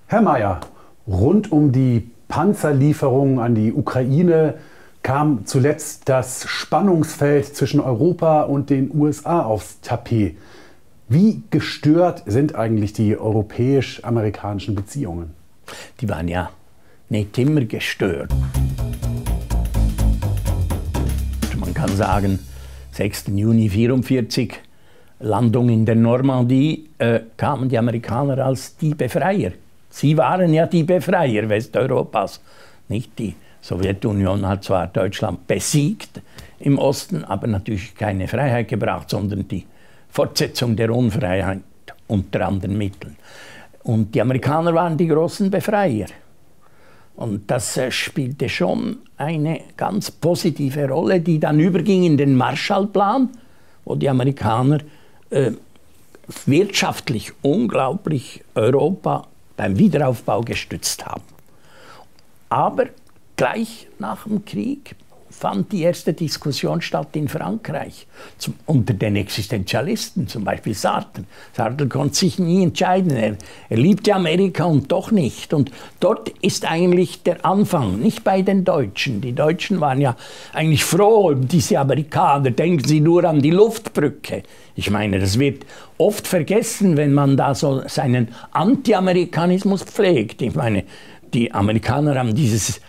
Herr Mayer, rund um die Panzerlieferungen an die Ukraine kam zuletzt das Spannungsfeld zwischen Europa und den USA aufs Tapet. Wie gestört sind eigentlich die europäisch-amerikanischen Beziehungen? Die waren ja nicht immer gestört. Man kann sagen, 6. Juni 1944, Landung in der Normandie, kamen die Amerikaner als die Befreier. Sie waren ja die Befreier Westeuropas. Nicht? Die Sowjetunion hat zwar Deutschland besiegt im Osten, aber natürlich keine Freiheit gebracht, sondern die Fortsetzung der Unfreiheit unter anderen Mitteln. Und die Amerikaner waren die großen Befreier. Und das spielte schon eine ganz positive Rolle, die dann überging in den Marshallplan, wo die Amerikaner wirtschaftlich unglaublich Europa beim Wiederaufbau gestützt haben. Aber gleich nach dem Krieg fand die erste Diskussion statt in Frankreich, unter den Existenzialisten, zum Beispiel Sartre. Sartre konnte sich nie entscheiden, er liebte Amerika und doch nicht. Und dort ist eigentlich der Anfang, nicht bei den Deutschen. Die Deutschen waren ja eigentlich froh über diese Amerikaner. Denken Sie nur an die Luftbrücke. Ich meine, das wird oft vergessen, wenn man da so seinen Anti-Amerikanismus pflegt. Ich meine, die Amerikaner haben dieses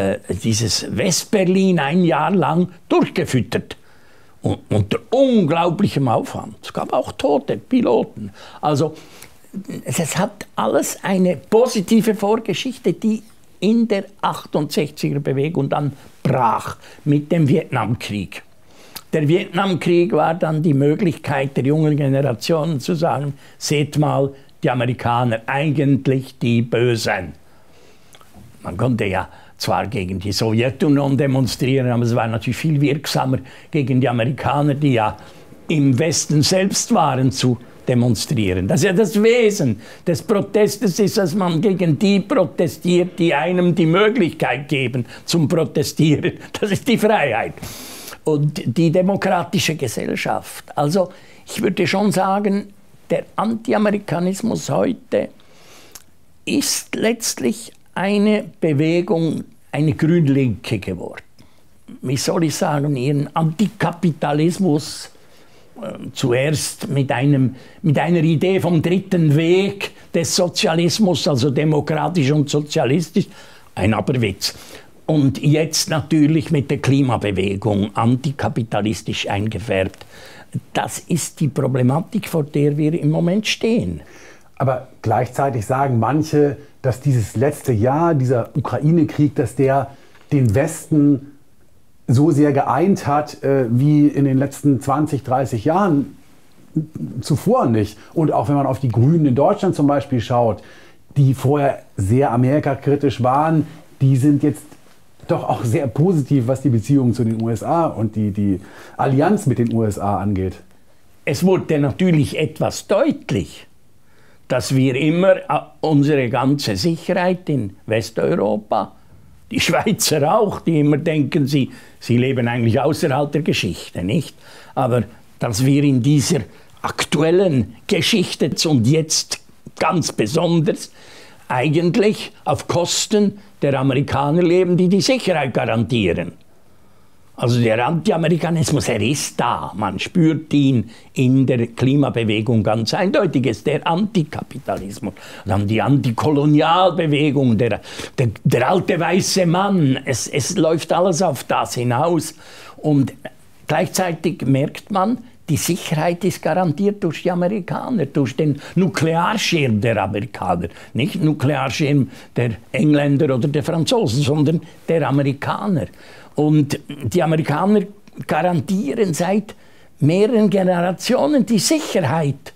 Westberlin ein Jahr lang durchgefüttert. Und unter unglaublichem Aufwand. Es gab auch Tote, Piloten. Also es hat alles eine positive Vorgeschichte, die in der 68er-Bewegung dann brach mit dem Vietnamkrieg. Der Vietnamkrieg war dann die Möglichkeit der jungen Generationen zu sagen, seht mal, die Amerikaner eigentlich die Bösen. Man konnte ja zwar gegen die Sowjetunion demonstrieren, aber es war natürlich viel wirksamer gegen die Amerikaner, die ja im Westen selbst waren, zu demonstrieren. Das ist ja das Wesen des Protestes, ist, dass man gegen die protestiert, die einem die Möglichkeit geben zum Protestieren. Das ist die Freiheit. Und die demokratische Gesellschaft. Also ich würde schon sagen, der Anti-Amerikanismus heute ist letztlich eine Bewegung, eine Grünlinke geworden. Wie soll ich sagen, ihren Antikapitalismus zuerst mit einer Idee vom dritten Weg des Sozialismus, also demokratisch und sozialistisch, ein Aberwitz. Und jetzt natürlich mit der Klimabewegung antikapitalistisch eingefärbt. Das ist die Problematik, vor der wir im Moment stehen. Aber gleichzeitig sagen manche, dass dieses letzte Jahr, dieser Ukraine-Krieg, dass der den Westen so sehr geeint hat, wie in den letzten 20, 30 Jahren zuvor nicht. Und auch wenn man auf die Grünen in Deutschland zum Beispiel schaut, die vorher sehr amerikakritisch waren, die sind jetzt doch auch sehr positiv, was die Beziehungen zu den USA und die Allianz mit den USA angeht. Es wurde natürlich etwas deutlich, dass wir immer unsere ganze Sicherheit in Westeuropa, die Schweizer auch, die immer denken, sie leben eigentlich außerhalb der Geschichte, nicht? Aber dass wir in dieser aktuellen Geschichte und jetzt ganz besonders eigentlich auf Kosten der Amerikaner leben, die die Sicherheit garantieren. Also der Anti-Amerikanismus, er ist da. Man spürt ihn in der Klimabewegung ganz eindeutig. Es ist der Antikapitalismus. Dann die Antikolonialbewegung, der alte weiße Mann. Es läuft alles auf das hinaus. Und gleichzeitig merkt man, die Sicherheit ist garantiert durch die Amerikaner, durch den Nuklearschirm der Amerikaner. Nicht Nuklearschirm der Engländer oder der Franzosen, sondern der Amerikaner. Und die Amerikaner garantieren seit mehreren Generationen die Sicherheit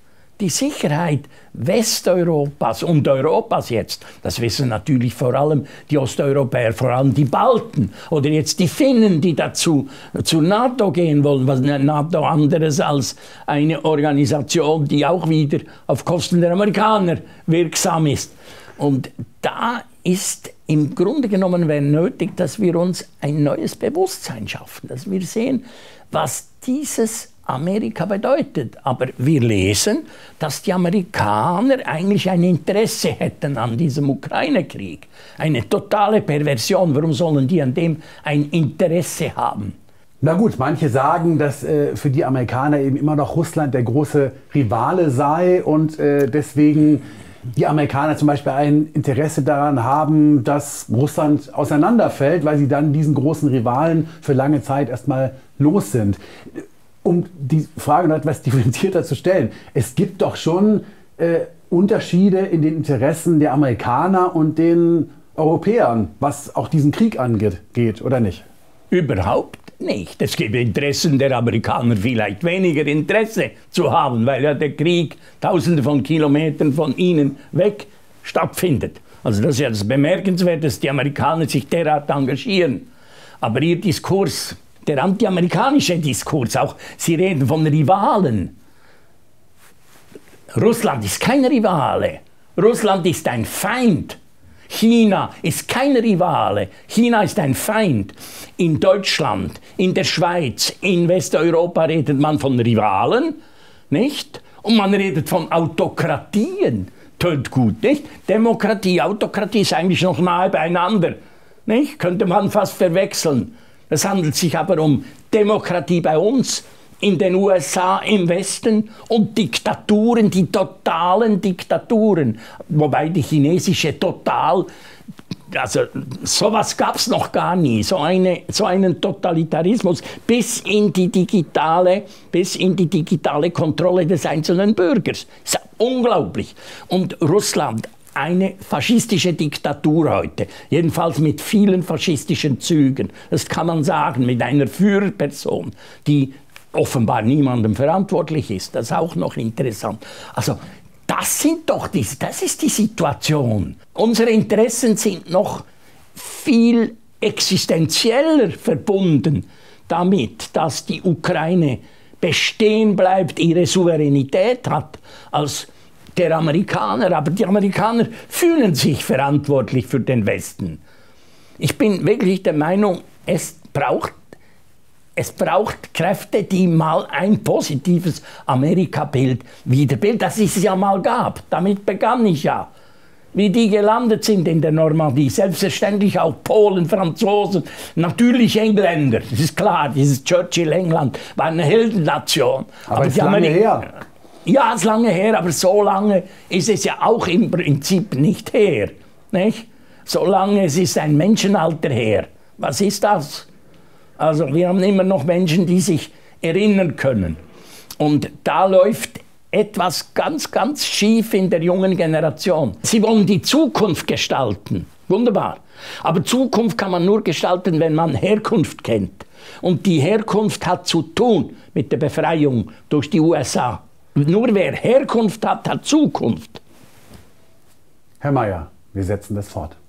Westeuropas und Europas jetzt. Das wissen natürlich vor allem die Osteuropäer, vor allem die Balten oder jetzt die Finnen, die dazu zur NATO gehen wollen. Was NATO anderes als eine Organisation, die auch wieder auf Kosten der Amerikaner wirksam ist. Und da ist im Grunde genommen wäre nötig, dass wir uns ein neues Bewusstsein schaffen, dass wir sehen, was dieses Amerika bedeutet. Aber wir lesen, dass die Amerikaner eigentlich ein Interesse hätten an diesem Ukraine-Krieg. Eine totale Perversion. Warum sollen die an dem ein Interesse haben? Na gut, manche sagen, dass für die Amerikaner eben immer noch Russland der große Rivale sei und deswegen die Amerikaner zum Beispiel ein Interesse daran haben, dass Russland auseinanderfällt, weil sie dann diesen großen Rivalen für lange Zeit erstmal los sind. Um die Frage noch etwas differenzierter zu stellen, es gibt doch schon Unterschiede in den Interessen der Amerikaner und den Europäern, was auch diesen Krieg angeht, oder nicht? Überhaupt nicht. Es gibt Interessen der Amerikaner vielleicht weniger Interesse zu haben, weil ja der Krieg tausende von Kilometern von ihnen weg stattfindet. Also das ist ja das Bemerkenswerte, dass die Amerikaner sich derart engagieren. Aber ihr Diskurs, der antiamerikanische Diskurs, auch Sie reden von Rivalen. Russland ist kein Rivale. Russland ist ein Feind. China ist kein Rivale. China ist ein Feind. In Deutschland, in der Schweiz, in Westeuropa redet man von Rivalen, nicht? Und man redet von Autokratien. Tönt gut, nicht? Demokratie, Autokratie ist eigentlich noch nahe beieinander, nicht? Könnte man fast verwechseln. Es handelt sich aber um Demokratie bei uns, in den USA, im Westen und Diktaturen, die totalen Diktaturen. Wobei die chinesische total, also sowas gab es noch gar nie, so einen Totalitarismus bis in die digitale Kontrolle des einzelnen Bürgers. Das ist unglaublich. Und Russland, eine faschistische Diktatur heute, jedenfalls mit vielen faschistischen Zügen. Das kann man sagen, mit einer Führerperson, die offenbar niemandem verantwortlich ist. Das ist auch noch interessant. Also das ist die Situation. Unsere Interessen sind noch viel existenzieller verbunden damit, dass die Ukraine bestehen bleibt, ihre Souveränität hat, als der Amerikaner. Aber die Amerikaner fühlen sich verantwortlich für den Westen. Ich bin wirklich der Meinung, es braucht Kräfte, die mal ein positives Amerika-Bild wiederbilden, das es ja mal gab. Damit begann ich ja. Wie die gelandet sind in der Normandie. Selbstverständlich auch Polen, Franzosen, natürlich Engländer. Das ist klar, dieses Churchill-England war eine Heldennation. Aber ist lange her. Ja, ist lange her, aber so lange ist es ja auch im Prinzip nicht her. Nicht? So lange, es ist ein Menschenalter her. Was ist das? Also wir haben immer noch Menschen, die sich erinnern können. Und da läuft etwas ganz, ganz schief in der jungen Generation. Sie wollen die Zukunft gestalten. Wunderbar. Aber Zukunft kann man nur gestalten, wenn man Herkunft kennt. Und die Herkunft hat zu tun mit der Befreiung durch die USA. Nur wer Herkunft hat, hat Zukunft. Herr Mayer, wir setzen das fort.